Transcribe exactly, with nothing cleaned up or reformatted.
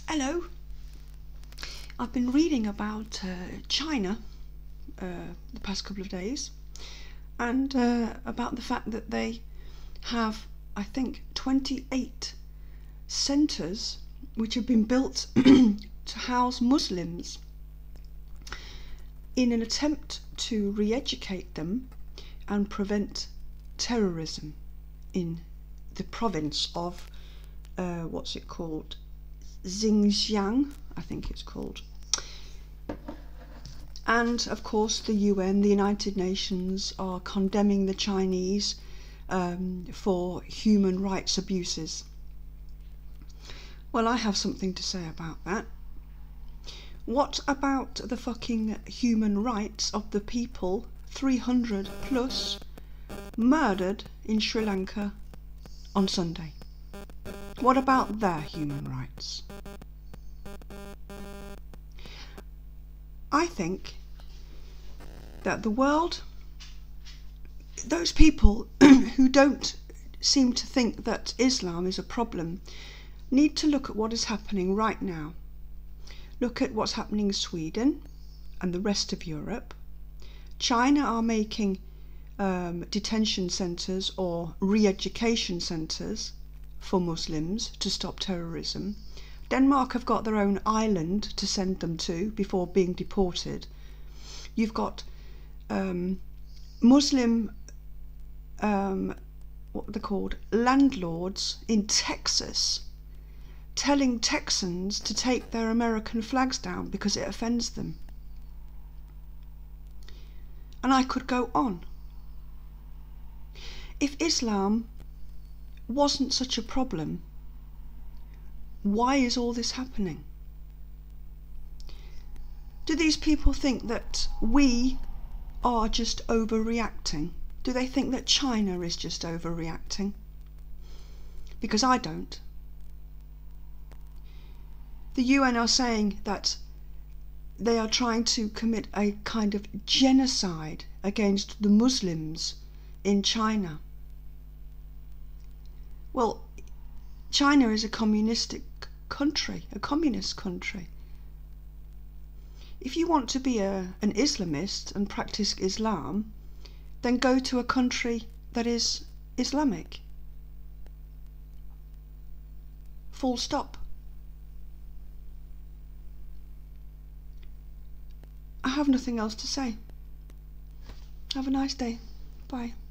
Hello. I've been reading about uh, China uh, the past couple of days, and uh, about the fact that they have, I think, twenty-eight centres which have been built to house Muslims in an attempt to re-educate them and prevent terrorism in the province of uh, what's it called? Xinjiang, I think it's called. And of course the U N, the United Nations, are condemning the Chinese um, for human rights abuses. Well, I have something to say about that. What about the fucking human rights of the people, three hundred plus, murdered in Sri Lanka on Sunday? What about their human rights? I think that the world, those people who don't seem to think that Islam is a problem, need to look at what is happening right now. Look at what's happening in Sweden and the rest of Europe. China are making um, detention centres or re-education centres for Muslims to stop terrorism. Denmark have got their own island to send them to before being deported. You've got um, Muslim, um, what they're called, landlords in Texas telling Texans to take their American flags down because it offends them. And I could go on. If Islam wasn't such a problem, why is all this happening? Do these people think that we are just overreacting? Do they think that China is just overreacting? Because I don't. The U N are saying that they are trying to commit a kind of genocide against the Muslims in China. Well, China is a communistic country, a communist country. If you want to be a, an Islamist and practice Islam, then go to a country that is Islamic. Full stop. I have nothing else to say. Have a nice day. Bye.